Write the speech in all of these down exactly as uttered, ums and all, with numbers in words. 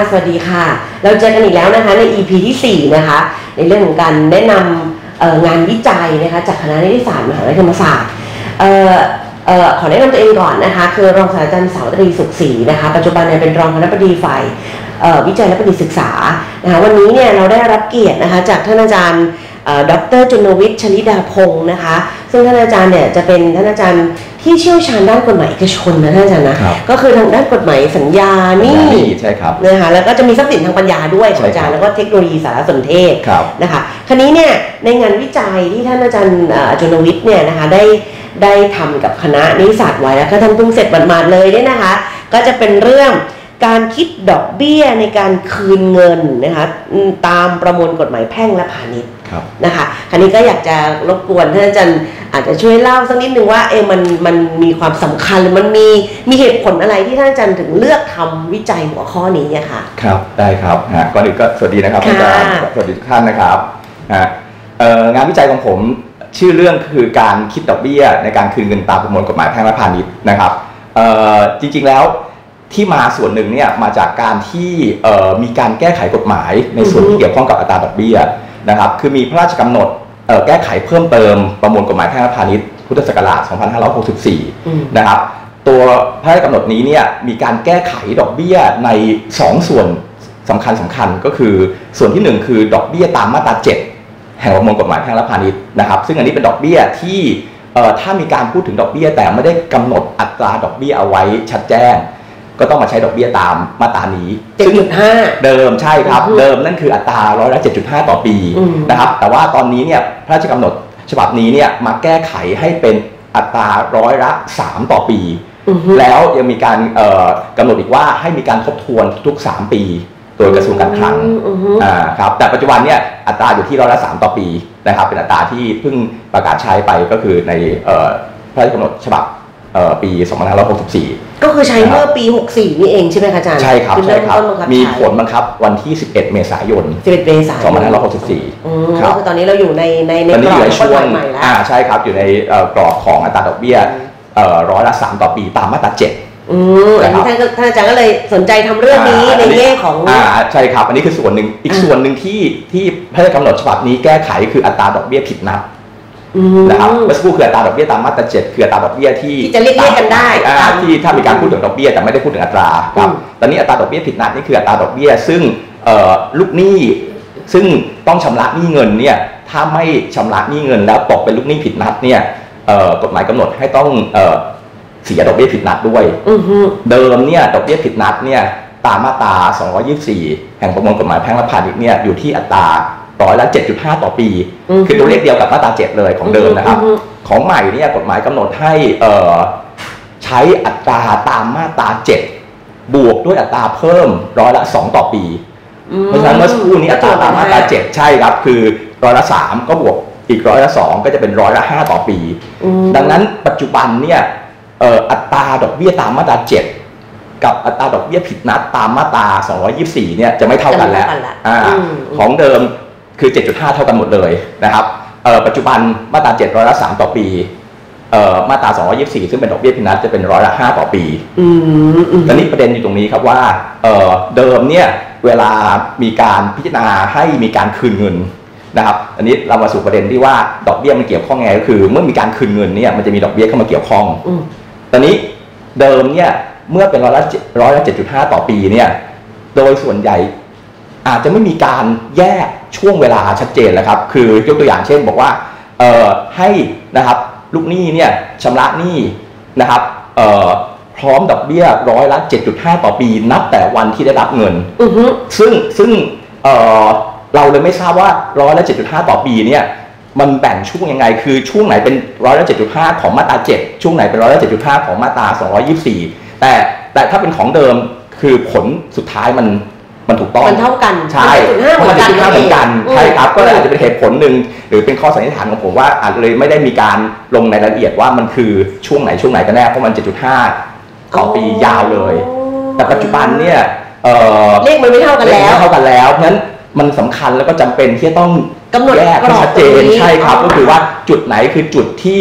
สวัสดีค่ะเราเจอกันอีกแล้วนะคะใน อี พี ที่สี่นะคะในเรื่องของการแนะนำงานวิจัยนะคะจากคณะนิติศาสตร์มหาวิทยาลัยธรรมศาสตร์ขอแนะนำตัวเองก่อนนะคะคือรองศาสตราจารย์สาวตรีสุขศรีนะคะปัจจุบันเนี่ยเป็นรองคณบดีฝ่ายวิจัยและประดิษฐ์ศึกษานะคะวันนี้เนี่ยเราได้รับเกียรตินะคะจากท่านอาจารย์ดร.จุลวิทย์ชลิดาพงศ์นะคะซึ่งท่านอาจารย์เนี่ยจะเป็นท่านอาจารย์ที่เชี่ยวชาญด้านกฎหมายเอกชนนะท่านอาจารย์นะก็คือทางด้านกฎหมายสัญญานี่ใช่ครับนะคะแล้วก็จะมีทรัพย์สินทางปัญญาด้วยของอาจารย์แล้วก็เทคโนโลยีสารสนเทศนะคะคราวนี้เนี่ยในงานวิจัยที่ท่านอาจารย์จุลวิทย์เนี่ยนะคะได้ได้ทำกับคณะนิติศาสตร์ไว้แล้วก็ท่านเพิ่งเสร็จหมาดๆเลยเนี่ยนะคะก็จะเป็นเรื่องการคิดดอกเบี้ยในการคืนเงินนะคะตามประมวลกฎหมายแพ่งและพาณิชย์นะคะคราวนี้ก็อยากจะรบกวนท่านอาจารย์อาจจะช่วยเล่าสักนิดนึงว่าเออมันมันมีความสำคัญหรือมันมีมีเหตุผลอะไรที่ท่านอาจารย์ถึงเลือกทำวิจัยหัวข้อนี้ค่ะครับได้ครับก่อนอื่นก็สวัสดีนะครับอาจารย์สวัสดีทุกท่านนะครับงานวิจัยของผมชื่อเรื่องคือการคิดดอกเบี้ยในการคืนเงินตามประมวลกฎหมายแพ่งและพาณิชย์นะครับจริงๆแล้วที่มาส่วนหนึ่งเนี่ยมาจากการที่มีการแก้ไขกฎหมายในส่วนที่เกี่ยวข้องกับอัตราดอกเบี้ยนะครับคือมีพระราชกำหนดแก้ไขเพิ่มเติมประมวลกฎหมายแพ่งและพาณิชย์พุทธศักราชสองพันห้าร้อยหกสิบสี่นะครับตัวพระราชกำหนดนี้เนี่ยมีการแก้ไขดอกเบี้ยในสองส่วนสำคัญสำคัญก็คือส่วนที่หนึ่งคือดอกเบี้ยตามมาตราเจ็ดแห่งประมวลกฎหมายแพ่งและพาณิชย์นะครับซึ่งอันนี้เป็นดอกเบี้ยที่ถ้ามีการพูดถึงดอกเบี้ยแต่ไม่ได้กำหนดอัตราดอกเบี้ยเอาไว้ชัดแจ้งก็ต้องมาใช้ดอกเบี้ยตามมาตรานี้เจ็ดจุดห้าเดิมใช่ครับเดิมนั่นคืออัตราร้อยละ เจ็ดจุดห้า ต่อปีนะครับแต่ว่าตอนนี้เนี่ยพระราชกำหนดฉบับนี้เนี่ยมาแก้ไขให้เป็นอัตราร้อยละสามต่อปีแล้วยังมีการกำหนดอีกว่าให้มีการทบทวนทุกสามปีโดยกระทรวงการคลังอ่าครับแต่ปัจจุบันเนี่ยอัตราอยู่ที่ร้อยละสามต่อปีนะครับเป็นอัตราที่เพิ่งประกาศใช้ไปก็คือในพระราชกำหนดฉบับปีสองพันห้าร้อยหกสิบสี่ก็คือใช้เมื่อปีหกสิบสี่นี่เองใช่ไหมคะอาจารย์ใช่ครับใช่ครับมีผลบังคับวันที่สิบเอ็ดเมษายนสิบเอ็ดเมษายนสองพันห้าร้อยหกสิบสี่ก็คือตอนนี้เราอยู่ในในในกรอบกฎหมายใหม่แล้วอ่าใช่ครับอยู่ในกรอบของอัตราดอกเบี้ยร้อยละสามต่อปีตามมาตราเจ็ดอืมอันนี้ท่านท่านอาจารย์ก็เลยสนใจทำเรื่องนี้ในแง่ของอ่าใช่ครับอันนี้คือส่วนหนึ่งอีกส่วนหนึ่งที่ที่พระราชกำหนดฉบับนี้แก้ไขคืออัตราดอกเบี้ยผิดนัดนะครับเมื่อสักครู่คืออัตราดอกเบี้ยตามมาตราเจ็ดคืออัตราดอกเบี้ยที่จะเรียกเรียกกันได้ที่ถ้ามีการพูดถึงดอกเบี้ยแต่ไม่ได้พูดถึงอัตราครับตอนนี้อัตราดอกเบี้ยผิดนัดนี่คืออัตราดอกเบี้ยซึ่งลูกหนี้ซึ่งต้องชำระหนี้เงินเนี่ยถ้าไม่ชำระหนี้เงินแล้วตกเป็นลูกหนี้ผิดนัดเนี่ยกฎหมายกำหนดให้ต้องเสียดอกเบี้ยผิดนัดด้วยเดิมเนี่ยดอกเบี้ยผิดนัดเนี่ยตามมาตราสองร้อยยี่สิบสี่แห่งประมวลกฎหมายแพ่งและพาณิชย์เนี่ยอยู่ที่อัตราร้อยละ เจ็ดจุดห้า ต่อปีคือตัวเลขเดียวกับมาตราเจ็ดเลยของเดิมนะครับของใหม่เนี่ยกฎหมายกำหนดให้ใช้อัตราตามมาตราเจ็ดบวกด้วยอัตราเพิ่มร้อยละสองต่อปีเพราะฉะนั้นเมื่อสักครู่นี้อัตราตามมาตราเจ็ดใช่ครับคือร้อยละสามก็บวกอีกร้อยละสองก็จะเป็นร้อยละห้าต่อปีดังนั้นปัจจุบันเนี่ยอัตราดอกเบี้ยตามมาตราเจ็ดกับอัตราดอกเบี้ยผิดนัดตามมาตราสองร้อยยี่สิบสี่เนี่ยจะไม่เท่ากันแล้วของเดิมคือ เจ็ดจุดห้า เท่ากันหมดเลยนะครับปัจจุบันมาตราเจ็ดร้อยละสามต่อปีมาตราสองร้อยยี่สิบสี่ซึ่งเป็นดอกเบี้ยผิดนัดจะเป็นร้อยละห้าต่อปีตอนนี้ประเด็นอยู่ตรงนี้ครับว่าเดิมเนี่ยเวลามีการพิจารณาให้มีการคืนเงินนะครับอันนี้เรามาสู่ประเด็นที่ว่าดอกเบี้ยมันเกี่ยวข้องไงก็คือเมื่อมีการคืนเงินเนี่ยมันจะมีดอกเบี้ยเข้ามาเกี่ยวข้องตอนนี้เดิมเนี่ยเมื่อเป็นร้อยละร้อยละเจ็ดจุดห้าต่อปีเนี่ยโดยส่วนใหญ่อาจจะไม่มีการแยกช่วงเวลาชัดเจนแล้วครับคือยกตัวอย่างเช่นบอกว่าเอ่อให้นะครับลูกหนี้เนี่ยชำระหนี้นะครับเอ่อพร้อมดอกเบี้ยร้อยละ เจ็ดจุดห้า ต่อปีนับแต่วันที่ได้รับเงินซึ่งซึ่งเอ่อเราเลยไม่ทราบว่าร้อยละ เจ็ดจุดห้า ต่อปีเนี่ยมันแบ่งช่วงยังไงคือช่วงไหนเป็นร้อยละ เจ็ดจุดห้า ของมาตราเจ็ดช่วงไหนเป็นร้อยละ เจ็ดจุดห้า ของมาตราสองร้อยยี่สิบสี่แต่แต่ถ้าเป็นของเดิมคือผลสุดท้ายมันมันถูกต้องมันเท่ากันใช่มันจุดห้าเหมือนกันใช่ครับก็อาจจะเป็นเหตุผลหนึ่งหรือเป็นข้อสันนิษฐานของผมว่าอาจเลยไม่ได้มีการลงในรายละเอียดว่ามันคือช่วงไหนช่วงไหนกันแน่เพราะมัน เจ็ดจุดห้า ต่อปียาวเลยแต่ปัจจุบันเนี่ยเลขมันไม่เท่ากันแล้วไม่เท่ากันแล้วเพราะฉะนั้นมันสำคัญแล้วก็จำเป็นที่ต้องแยกให้ชัดเจนใช่ครับก็คือว่าจุดไหนคือจุดที่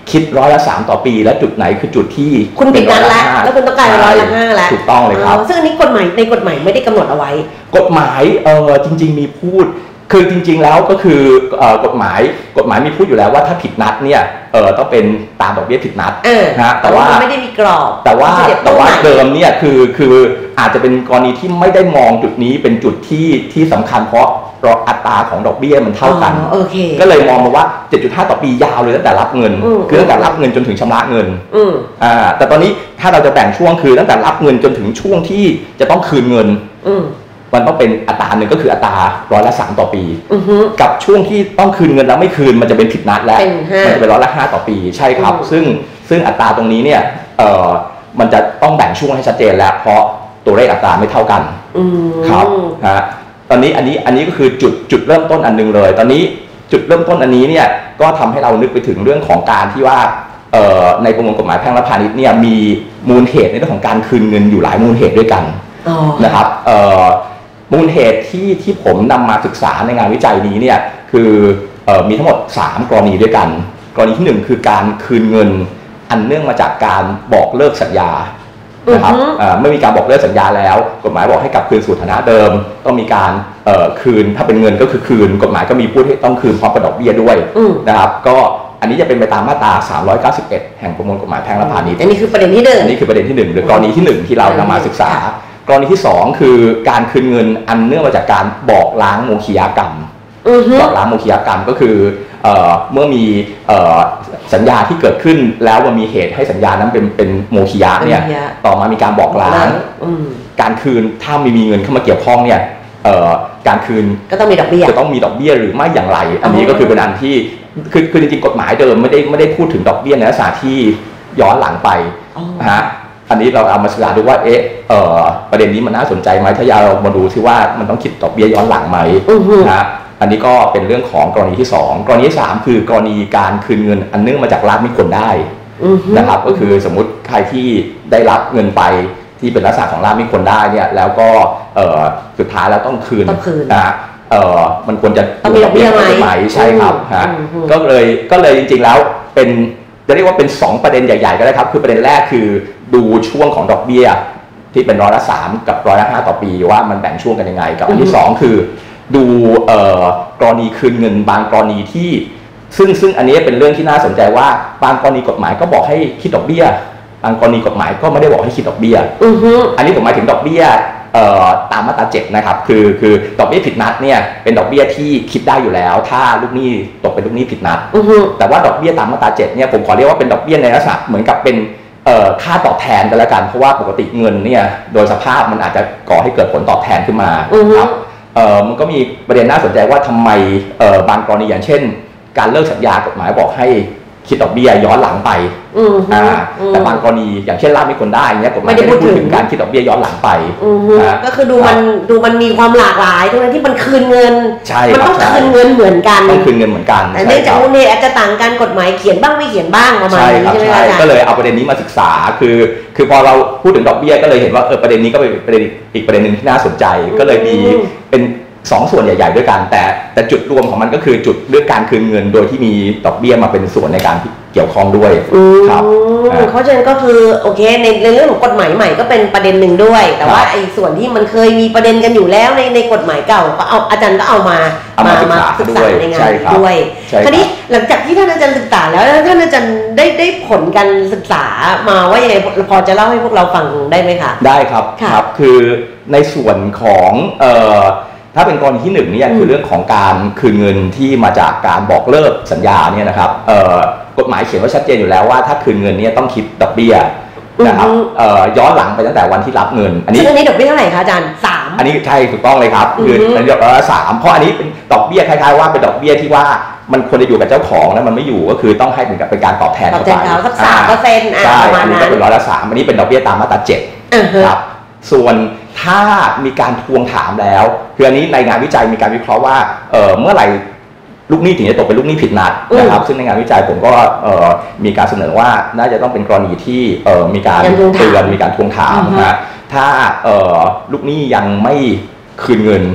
คิดร้อยละสามต่อปีและจุดไหนคือจุดที่คุณผิดนัดแล้วแล้วคุณต้องการร้อยละห้าแล้วถูกต้องเลยครับซึ่งอันนี้กฎหมายในกฎหมายไม่ได้กำหนดเอาไว้กฎหมายเออจริงๆมีพูดคือจริงๆแล้วก็คือกฎหมายกฎหมายมีพูดอยู่แล้วว่าถ้าผิดนัดเนี่ยเออต้องเป็นตามดอกเบี้ยผิดนัดนะแต่ว่าไม่ได้มีกรอบแต่ว่าแต่ว่าเดิมเนี่ยคือคืออาจจะเป็นกรณีที่ไม่ได้มองจุดนี้เป็นจุดที่ที่สำคัญเพราะอัตราของดอกเบี้ยมันเท่ากันก็เลยมองมาว่า เจ็ดจุดห้า ต่อปียาวเลยตั้งแต่รับเงินคือตั้งแต่รับเงินจนถึงชำระเงินอ่าแต่ตอนนี้ถ้าเราจะแบ่งช่วงคือตั้งแต่รับเงินจนถึงช่วงที่จะต้องคืนเงินมันต้องเป็นอัตราหนึ่งก็คืออัตราร้อยละสามต่อปีกับช่วงที่ต้องคืนเงินแล้วไม่คืนมันจะเป็นผิดนัดแล้วมันจะเป็นร้อยละห้าต่อปีใช่ครับซึ่งซึ่งอัตราตรงนี้เนี่ยเอ่อมันจะต้องแบ่งช่วงให้ชัดเจนแล้วเพราะตัวเลขอัตราไม่เท่ากันครับฮะตอนนี้อันนี้อันนี้ก็คือจุดจุดเริ่มต้นอันนึงเลยตอนนี้จุดเริ่มต้นอันนี้เนี่ยก็ทำให้เรานึกไปถึงเรื่องของการที่ว่าในประมวลกฎหมายแพ่งและพาณิชย์เนี่ยมีมูลเหตุในเรื่องของการคืนเงินอยู่หลายมูลเหตุด้วยกันนะครับมูลเหตุที่ที่ผมนำมาศึกษาในงานวิจัยนี้เนี่ยคือมีทั้งหมดสามกรณีด้วยกันกรณีที่หนึ่งคือการคืนเงินอันเนื่องมาจากการบอกเลิกสัญญานะครับเมื่อมีการบอกเลิกสัญญาแล้วกฎหมายบอกให้กลับคืนสู่ฐานะเดิมต้องมีการคืนถ้าเป็นเงินก็คือคืนกฎหมายก็มีพูดให้ต้องคืนพร้อมกับดอกเบี้ยด้วยนะครับก็อันนี้จะเป็นไปตามมาตราสามร้อยเก้าสิบเอ็ดแห่งประมวลกฎหมายแพ่งและพาณิชย์อันนี้คือประเด็นที่หนึ่งอันนี้คือประเด็นที่หนึ่งหรือกรณีที่หนึ่งที่เรานำมาศึกษากรณีที่สองคือการคืนเงินอันเนื่องมาจากการบอกล้างโมฆะกรรมบอกล้างโมฆะกรรมก็คือเมื่อมีสัญญาที่เกิดขึ้นแล้วมันมีเหตุให้สัญญานั้นเป็นเป็นโมฆะเนี่ยต่อมามีการบอกล้างการคืนถ้าไม่มีเงินเข้ามาเกี่ยวข้องเนี่ยการคืนก็ต้องมีดอกเบี้ยจะต้องมีดอกเบี้ยหรือไม่อย่างไรอันนี้ก็คือเป็นอันที่คือคือจริงๆกฎหมายเดิมไม่ได้ไม่ได้พูดถึงดอกเบี้ยในลักษณะที่ย้อนหลังไปนะฮะอันนี้เราเอามาศึกษาดูว่าเอ๊ะประเด็นนี้มันน่าสนใจไหมถ้าเรามาดูที่ว่ามันต้องคิดดอกเบี้ยย้อนหลังไหมนะอันนี้ก็เป็นเรื่องของกรณีที่สองกรณีที่สามคือกรณีการคืนเงินอันเนื่องมาจากลาภมิตรได้นะครับก็คือสมมุติใครที่ได้รับเงินไปที่เป็นลักษณะของลาภมิตรได้เนี่ยแล้วก็สุดท้ายแล้วต้องคืนนะมันควรจะมีดอกเบี้ยไหมใช่ครับฮะก็เลยก็เลยจริงๆแล้วเป็นจะเรียกว่าเป็นสองประเด็นใหญ่ๆก็ได้ครับคือประเด็นแรกคือดูช่วงของดอกเบี้ยที่เป็นร้อยละสามกับร้อยละห้าต่อปีว่ามันแบ่งช่วงกันยังไงกับอันที่สองคือดูกรณีคืนเงินบางกรณีที่ซึ่งซึ่งอันนี้เป็นเรื่องที่น่าสนใจว่าบางกรณีกฎหมายก็บอกให้คิดดอกเบี้ยบางกรณีกฎหมายก็ไม่ได้บอกให้คิดดอกเบี้ยอันนี้ผมหมายถึงดอกเบี้ยตามมาตราเจ็ดนะครับคือคือดอกเบี้ยผิดนัดเนี่ยเป็นดอกเบี้ยที่คิดได้อยู่แล้วถ้าลูกหนี้ตกเป็นลูกหนี้ผิดนัดแต่ว่าดอกเบี้ยตามมาตราเจ็ดเนี่ยผมขอเรียกว่าเป็นดอกเบี้ยในลักษณะเหมือนกับเป็นค่าตอบแทนกันแล้วกันเพราะว่าปกติเงินเนี่ยโดยสภาพมันอาจจะก่อให้เกิดผลตอบแทนขึ้นมาครับมันก็มีประเด็นน่าสนใจว่าทำไมบางกรณีอย่างเช่นการเลิกสัญญากฎหมายบอกให้คิดดอกเบี้ยย้อนหลังไปแต่บางกรณีอย่างเช่นลาภมิตรได้เนี่ยกฎหมายไม่ได้พูดถึงการคิดดอกเบี้ยย้อนหลังไปก็คือดูมันดูมันมีความหลากหลายตรงนั้นที่มันคืนเงินมันต้องคืนเงินเหมือนกันต้องคืนเงินเหมือนกันแต่เนื่องจากมูลเหตุอาจจะต่างกันกฎหมายเขียนบ้างไม่เขียนบ้างประมาณนี้ใช่ไหมคะก็เลยเอาประเด็นนี้มาศึกษาคือคือพอเราพูดถึงดอกเบี้ยก็เลยเห็นว่าเออประเด็นนี้ก็เป็นประเด็นอีกประเด็นหนึ่งที่น่าสนใจก็เลยมีเป็นสองส่วนใหญ่ๆด้วยกันแต่แต่จุดรวมของมันก็คือจุดเรื่องการคืนเงินโดยที่มีดอกเบี้ยมาเป็นส่วนในการเกี่ยวข้องด้วยครับเพราะฉะนั้นก็คือโอเคในในเรื่องของกฎหมายใหม่ก็เป็นประเด็นหนึ่งด้วยแต่ว่าไอ้ส่วนที่มันเคยมีประเด็นกันอยู่แล้วในในกฎหมายเก่าก็เอาอาจารย์ก็เอามามามาศึกษาในงานด้วยคราวนี้หลังจากที่ท่านอาจารย์ศึกษาแล้วท่านอาจารย์ได้ได้ผลการศึกษามาว่ายังไงพอจะเล่าให้พวกเราฟังได้ไหมคะได้ครับครับคือในส่วนของเอ่อถ้าเป็นกรณีที่หนึ่งเนี่ยคือเรื่องของการคืนเงินที่มาจากการบอกเลิกสัญญาเนี่ยนะครับกฎหมายเขียนไว้ชัดเจนอยู่แล้วว่าถ้าคืนเงินเนี่ยต้องคิดดอกเบี้ยนะครับย้อนหลังไปตั้งแต่วันที่รับเงินอันนี้อันนี้ดอกเบี้ยเท่าไหร่คะอาจารย์สามอันนี้ใช่ถูกต้องเลยครับคืออันนี้ดอกเบี้ยสามเพราะอันนี้เป็นดอกเบี้ยคล้ายๆว่าเป็นดอกเบี้ยที่ว่ามันควรจะอยู่กับเจ้าของแล้วมันไม่อยู่ก็คือต้องให้เหมือนกับเป็นการตอบแทนเข้าไปสักสามเปอร์เซ็นต์ใช่อันนี้ก็เป็นร้อยละสามอันนี้เป็นดอกเบี้ยตามมาตราเจ็ดครับส่วนถ้ามีการทวงถามแล้วคืออันนี้ในงานวิจัยมีการวิเคราะห์ว่าเอ่อเมื่อไหร่ลูกหนี้ถึงจะตกเป็นลูกหนี้ผิดนัดนะครับซึ่งในงานวิจัยผมก็มีการเสนอว่าน่าจะต้องเป็นกรณีที่มีการเตือนมีการทวงถามนะถ้าลูกหนี้ยังไม่คืนเงินก็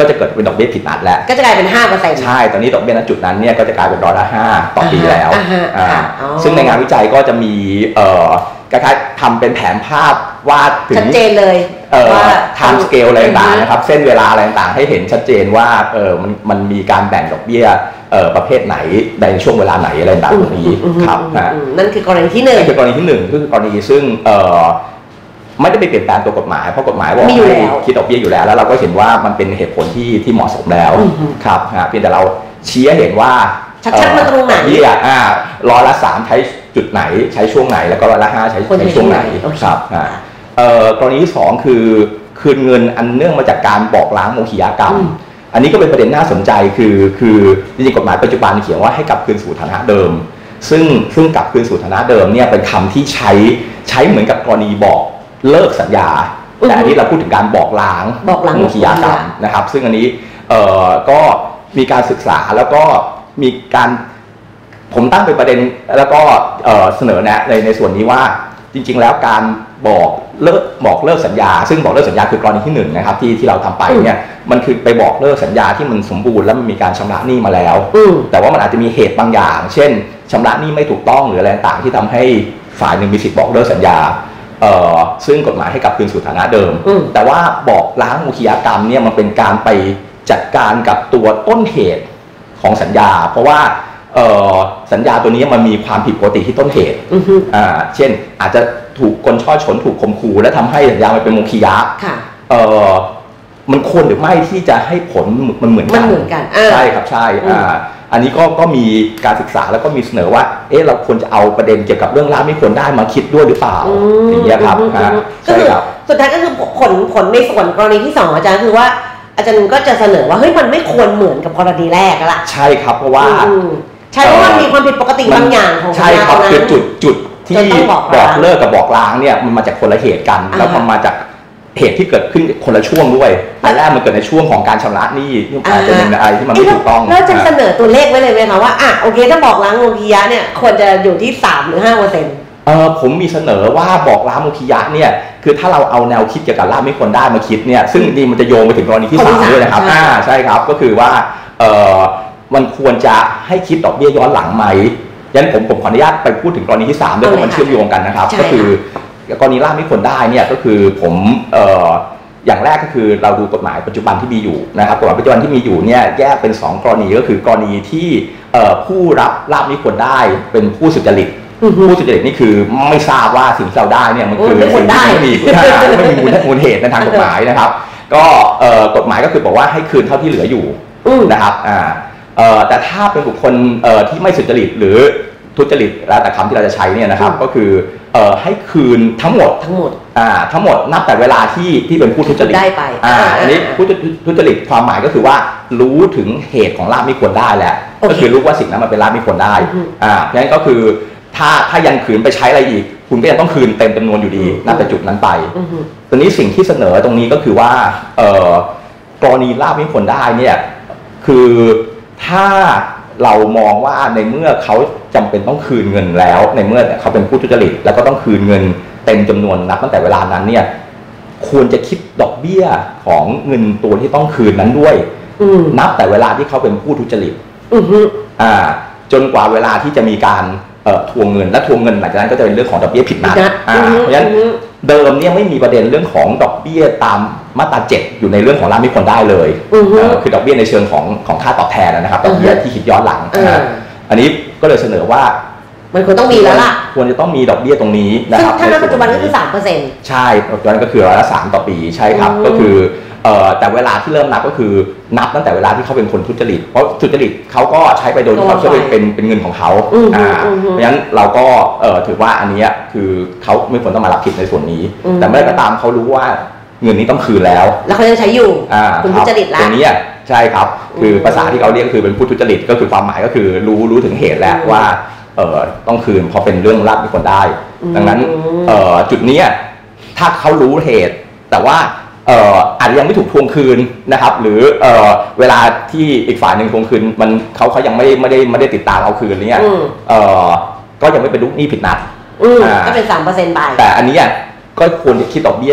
ก็จะเกิดเป็นดอกเบี้ยผิดนัดแล้วก็จะกลายเป็น ห้าเปอร์เซ็นต์ใช่ตอนนี้ดอกเบี้ยณจุดนั้นเนี่ยก็จะกลายเป็นร้อยละห้าต่อปีแล้วซึ่งในงานวิจัยก็จะมีคล้ายๆทำเป็นแผนภาพวาดถึงชัดเจนเลยว่า time scale อะไรต่างๆนะครับเส้นเวลาอะไรต่างๆให้เห็นชัดเจนว่าเออมันมันมีการแบ่งดอกเบี้ยเอ่อประเภทไหนในช่วงเวลาไหนอะไรต่างๆตรงนี้ครับนะนั่นคือกรณีที่หนึ่งนั่นคือกรณีที่หนึ่งก็คือกรณีซึ่งเอ่อไม่ได้ไปเปลี่ยนแปลงตัวกฎหมายเพราะกฎหมายบอกให้คิดดอกเบี้ยอยู่แล้วแล้วเราก็เห็นว่ามันเป็นเหตุผลที่ที่เหมาะสมแล้วครับนะเพียงแต่เราชี้ให้เห็นว่าชัดๆมาตรงไหนเบี้ยอ่าร้อยละสามใช้จุดไหนใช้ช่วงไหนแล้วก็ร้อยละห้าใช้ใช้ช่วงไหนครับนะเอ่อกรณีที่สองคือคืนเงินอันเนื่องมาจากการบอกล้างโมฆะกรรมอันนี้ก็เป็นประเด็นน่าสนใจคือคือจริงๆกฎหมายปัจจุบันเขียนว่าให้กลับคืนสู่ฐานะเดิมซึ่งซึ่งกลับคืนสู่ฐานะเดิมเนี่ยเป็นคำที่ใช้ใช้เหมือนกับกรณีบอกเลิกสัญญาแต่อันนี้เราพูดถึงการบอกล้างโมฆะกรรมนะครับซึ่งอันนี้เอ่อก็มีการศึกษาแล้วก็มีการผมตั้งเป็นประเด็นแล้วก็เสนอแนะในในส่วนนี้ว่าจริงๆแล้วการบอกเลิกบอกเลิกสัญญาซึ่งบอกเลิกสัญญาคือกรณีที่หนึ่งนะครับที่ที่เราทำไปเนี่ยมันคือไปบอกเลิกสัญญาที่มันสมบูรณ์แล้วมันมีการชำระหนี้มาแล้วแต่ว่ามันอาจจะมีเหตุบางอย่างเช่นชำระหนี้ไม่ถูกต้องหรืออะไรต่างที่ทำให้ฝ่ายหนึ่งมีสิทธิ์บอกเลิกสัญญาซึ่งกฎหมายให้กลับคืนสู่ฐานะเดิมแต่ว่าบอกล้างโมฆะกรรมเนี่ยมันเป็นการไปจัดการกับตัวต้นเหตุของสัญญาเพราะว่าสัญญาตัวนี้มันมีความผิดปกติที่ต้นเหตุอ่าเช่นอาจจะถูกกลช่อฉนถูกข่มขู่และทำให้สัญญามันเป็นโมฆะเอ่อมันควรหรือไม่ที่จะให้ผลมันเหมือนกันมันเหมือนกันใช่ครับใช่อ่าอันนี้ก็ก็มีการศึกษาแล้วก็มีเสนอว่าเอ๊ะเราควรจะเอาประเด็นเกี่ยวกับเรื่องล่าไม่ควรได้มาคิดด้วยหรือเปล่าอย่างเงี้ยครับใช่ครับสุดท้ายก็คือผลผลในส่วนกรณีที่สองอาจารย์คือว่าอาจารย์ก็จะเสนอว่าเฮ้ยมันไม่ควรเหมือนกับกรณีแรกละใช่ครับเพราะว่าใช่เพราะมันมีความผิดปกติบางอย่างของใช่ครับคือจุดจุดที่บอกเลิกกับบอกล้างเนี่ยมันมาจากคนละเหตุกันแล้วมันมาจากเหตุที่เกิดขึ้นคนละช่วงด้วยอันแรกมันเกิดในช่วงของการชำระหนี้อาจจะเป็นอะไรที่มันไม่ถูกต้องแล้วจะเสนอตัวเลขไว้เลยไหมคะว่าอ่ะโอเคถ้าบอกล้างโมฆะเนี่ยควรจะอยู่ที่สามหรือห้าเปอร์เซ็นต์เออผมมีเสนอว่าบอกล้างโมฆะเนี่ยคือถ้าเราเอาแนวคิดเกี่ยวกับล่าไม่ควรได้มาคิดเนี่ยซึ่งนี่มันจะโยงไปถึงกรณีที่สามด้วยนะครับอ่าใช่ครับก็คือว่าเออมันควรจะให้คิดดอกเบี้ยย้อนหลังไหมยันผมผมขออนุญาตไปพูดถึงกรณีที่สามด้วยเพราะมันเชื่อมโยงกันนะครับก็คือกรณีล่าไม่ควรได้เนี่ยก็คือผมเอ่ออย่างแรกก็คือเราดูกฎหมายปัจจุบันที่มีอยู่นะครับกฎหมายปัจจุบันที่มีอยู่เนี่ยแยกเป็นสองกรณีก็คือกรณีที่ผู้รับลาภไม่ควรได้เป็นผู้สุจริตผู้สุจริตนี่คือไม่ทราบว่าสิ่งที่เราได้เนี่ยมันคือสิ่งที่ไม่มีไม่มีมูลเหตุในทางกฎหมายนะครับก็กฎหมายก็คือบอกว่าให้คืนเท่าที่เหลืออยู่นะครับอ่าแต่ถ้าเป็นบุคคลที่ไม่สุจริตหรือทุจริตแล้วแต่คำที่เราจะใช้เนี่ยนะครับก็คือให้คืนทั้งหมดทั้งหมดอ่าทั้งหมดนับแต่เวลาที่ที่เป็นผู้ทุจริตได้ไปอ่าอันนี้ผู้ทุจริตความหมายก็คือว่ารู้ถึงเหตุของลาภไม่ควรได้แล้วก็คือรู้ว่าสิ่งนั้นมันเป็นลาภไม่ควรได้อ่าเพราะฉะนั้นก็คือถ้าถ้ายังขืนไปใช้อะไรอีกคุณก็ยังต้องคืนเต็มจำนวนอยู่ดีนับแต่จุดนั้นไปตอนนี้สิ่งที่เสนอตรงนี้ก็คือว่าเอ่อกรณีลาภไม่ควรได้เนี่ยคือถ้าเรามองว่าในเมื่อเขาจำเป็นต้องคืนเงินแล้วในเมื่อเขาเป็นผู้ทุจริตแล้วก็ต้องคืนเงินเต็มจำนวนนับตั้งแต่เวลานั้นเนี่ยควรจะคิดดอกเบี้ยของเงินตัวที่ต้องคืนนั้นด้วยนับแต่เวลาที่เขาเป็นผู้ทุจริตอ่าจนกว่าเวลาที่จะมีการทวงเงินและทวงเงินหลังจากนั้นก็จะเป็นเรื่องของดอกเบี้ยผิดนัดเพราะฉะนั้นเดิมเนี่ยไม่มีประเด็นเรื่องของดอกเบี้ยตามมาตราเจ็ดอยู่ในเรื่องของลาภไม่ควรได้เลยคือดอกเบี้ยในเชิงของของค่าตอบแทนนะครับดอกเบี้ยที่คิดย้อนหลังอันนี้ก็เลยเสนอว่ามันควรต้องมีแล้วล่ะควรจะต้องมีดอกเบี้ยตรงนี้นะครับถ้าในปัจจุบันก็คือสามเปอร์เซ็นต์ใช่ปัจจุบันก็คือร้อยละสามต่อปีใช่ครับก็คือแต่เวลาที่เริ่มนับก็คือนับตั้งแต่เวลาที่เขาเป็นคนทุจริตเพราะทุจริตเขาก็ใช้ไปโดยที่เขาเชื่อเป็นเป็นเงินของเขาเพราะฉะนั้นเราก็ถือว่าอันนี้คือเขาไม่ควรต้องมารับผิดในส่วนนี้แต่เมื่อก็ตามเขารู้ว่าเงินนี้ต้องคืนแล้วแล้วเขายังใช้อยู่คุณทุจริตแล้วตรงนี้ใช่ครับคือภาษาที่เขาเรียกคือเป็นผู้ทุจริตก็คือความหมายก็คือรู้รู้ถึงเหตุแล้วว่าเอ่อต้องคืนพอเป็นเรื่องลาภไม่ควรได้ดังนั้นเอ่อจุดนี้ถ้าเขารู้เหตุแต่ว่าเอ่ออาจจะยังไม่ถูกทวงคืนนะครับหรือเอ่อเวลาที่อีกฝ่ายหนึ่งทวงคืนมันเขาเขายังไม่ไม่ได้ไม่ได้ติดตามเอาคืนเนี่ยเอ่อก็ยังไม่เป็นลูกหนี้ผิดนัดก็เป็น สามเปอร์เซ็นต์ ไปแต่อันนี้ก็ควรจะคิดดอกเบี้ย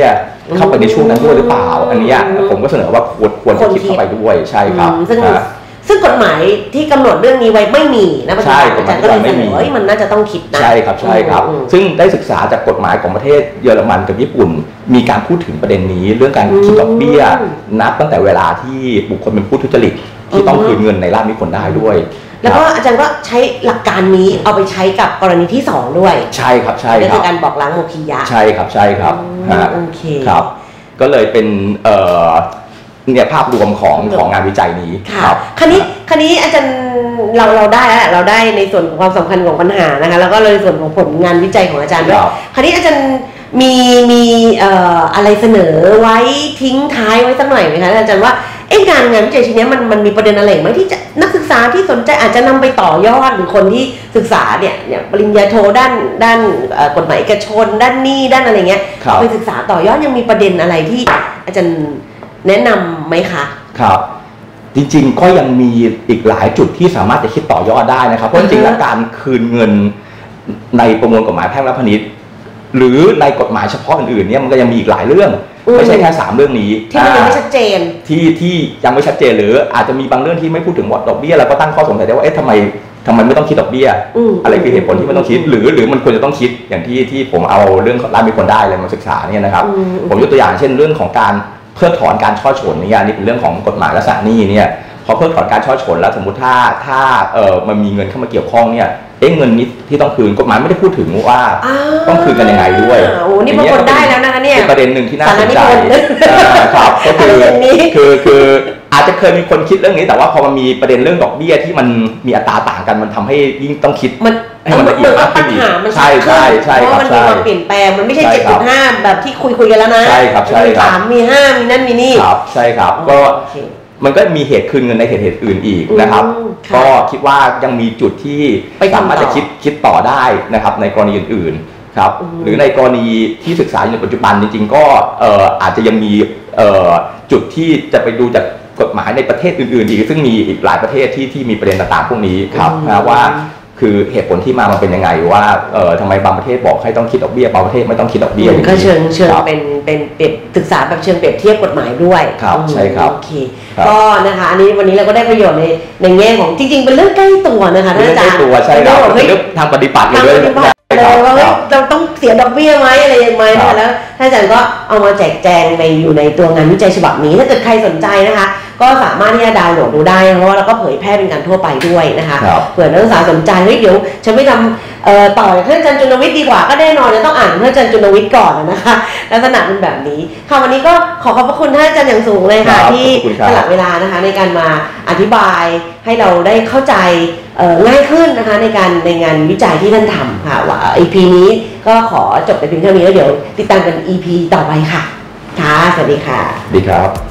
เข้าไปในช่วงนั้นด้วยหรือเปล่าอันนี้ผมก็เสนอว่าควรควรจะคิดเข้าไปด้วยใช่ครับซึ่งซึ่งกฎหมายที่กำหนดเรื่องนี้ไว้ไม่มีนะอาจารย์อาจารย์ก็เลยเสนอว่ามันน่าจะต้องคิดนะใช่ครับใช่ครับซึ่งได้ศึกษาจากกฎหมายของประเทศเยอรมันกับญี่ปุ่นมีการพูดถึงประเด็นนี้เรื่องการคิดดอกเบี้ยนับตั้งแต่เวลาที่บุคคลเป็นผู้ทุจริตที่ต้องคืนเงินในราชนิพนธ์ได้ด้วยแล้วก็อาจารย์ก็ใช้หลักการนี้เอาไปใช้กับกรณีที่สองด้วยใช่ครับใช่ครับก็คือการบอกล้างโมฆะยะใช่ครับใช่ครับโอเคครับก็เลยเป็นเอ่อเนี่ยภาพรวมของของงานวิจัยนี้ครับคราวนี้คราวนี้อาจารย์เราเราได้แล้วเราได้ในส่วนของความสำคัญของปัญหานะคะแล้วก็เลยส่วนของผลงานวิจัยของอาจารย์ด้วยคราวนี้อาจารย์มีมีเอ่ออะไรเสนอไว้ทิ้งท้ายไว้สักหน่อยไหมคะอาจารย์ว่าไอ้งานงานวิจัยชิ้นนี้มันมันมีประเด็นอะไรไหมที่จะนักศึกษาที่สนใจอาจจะนำไปต่อยอดหรือคนที่ศึกษาเนี่ยเนี่ยปริญญาโทด้านด้านกฎหมายเอกชนด้านหนี้ด้านอะไรเงี้ยไปศึกษาต่อยอดยังมีประเด็นอะไรที่อาจารย์แนะนำไหมคะครับจริงๆก็ยังมีอีกหลายจุดที่สามารถจะคิดต่อยอดได้นะครับเพราะจริงๆแล้วการคืนเงินในประมวลกฎหมายแพ่งและพาณิชย์หรือในกฎหมายเฉพาะอื่นๆเนี่ยมันก็ยังมีอีกหลายเรื่องไม่ใช่แค่สามเรื่องนี้ที่มันยังไม่ชัดเจนที่ที่ยังไม่ชัดเจนหรืออาจจะมีบางเรื่องที่ไม่พูดถึงดอกเบี้ยแล้วก็ตั้งข้อสงสัยได้ว่าเอ๊ะทำไมทำไมไม่ต้องคิดดอกเบี้ยอะไรคือเหตุผลที่ไม่ต้องคิดหรือหรือมันควรจะต้องคิดอย่างที่ที่ผมเอาเรื่องร้านมีคนได้อะไรมาศึกษาเนี่ยนะครับผมยกตัวอย่างเช่นเรื่องของการเพิกถอนการช่อฉนเนี่ยนี่เป็นเรื่องของกฎหมายลักษณะนี้เนี่ยพอเพิกถอนการช่อฉนแล้วสมมติถ้าถ้าเออมันมีเงินเข้ามาเกี่ยวข้องเนี่ยเอ๊ะเงินนี้ที่ต้องคืนกฎหมายไม่ได้พูดถึงว่าต้องคืนกันยังไงด้วยโอ้นี่บางคนได้แล้วนะคะเนี่ยเป็นประเด็นหนึ่งที่น่าสนใจครับก็คือคือคืออาจจะเคยมีคนคิดเรื่องนี้แต่ว่าพอมันมีประเด็นเรื่องดอกเบี้ยที่มันมีอัตราต่างกันมันทำให้ยิ่งต้องคิดมันให้มันละเอียดมากขึ้นอีกใช่ใช่ใช่เพราะมันมีความเปลี่ยนแปลงมันไม่ใช่ เจ็ดจุดห้า แบบที่คุยคุยกันแล้วนะใช่ครับใช่ครับมีสามมีห้ามีนั่นมีนี่ครับใช่ครับก็มันก็มีเหตุคืนเงินในเหตุเหตุอื่นอีกนะครับก็คิดว่ายังมีจุดที่สามารถจะคิดคิดต่อได้นะครับในกรณีอื่นๆครับหรือในกรณีที่ศึกษาอยู่ในปัจจุบันจริงๆก็อาจจะยังมีจุดที่จะไปดูจากกฎหมายในประเทศอื่นๆอีกซึ่งมีอีกหลายประเทศที่ที่มีประเด็นต่างๆพวกนี้ครับนะว่าคือเหตุผลที่มามันเป็นยังไงว่าเออทำไมบางประเทศบอกให้ต้องคิดดอกเบี้ยบางประเทศไม่ต้องคิดดอกเบี้ยก็เชิงเชิงเป็นเป็นเปรียบศึกษาแบบเชิงเปรียบเทียบกฎหมายด้วยครับใช่ครับโอเคก็นะคะอันนี้วันนี้เราก็ได้ประโยชน์ในในแง่ของจริงๆเป็นเรื่องใกล้ตัวนะคะท่านอาจารย์ใกล้ตัวใช่ครับเป็นเรื่องทางปฏิบัติเลยเลยว่าเราต้องเสียดอกเบี้ยไหมอะไรยังไงนะคะแล้วท่านอาจารย์ก็เอามาแจกแจงในอยู่ในตัวงานวิจัยฉบับนี้ถ้าเกิดใครสนใจนะคะก็สามารถที่จะดาวน์โหลดดูได้เพราะว่าเราก็เผยแพร่เป็นการทั่วไปด้วยนะคะเผื่อนักศึกษาสนใจเฮ้ยเดี๋ยวฉันไม่ทำต่อจากท่านอาจารย์จุลวิทย์ดีกว่าก็แน่นอนจะต้องอ่านท่านอาจารย์จุลวิทย์ก่อนนะคะลักษณะเป็นแบบนี้ค่ะวันนี้ก็ขอขอบพระคุณท่านอาจารย์อย่างสูงเลยค่ะที่สละเวลานะคะในการมาอธิบายให้เราได้เข้าใจง่ายขึ้นนะคะในการในงานวิจัยที่ท่านทำค่ะว่า อี พี นี้ก็ขอจบแต่เพียงเท่านี้แล้วเดี๋ยวติดตามกัน อี พี ต่อไปค่ะค่ะสวัสดีค่ะดีครับ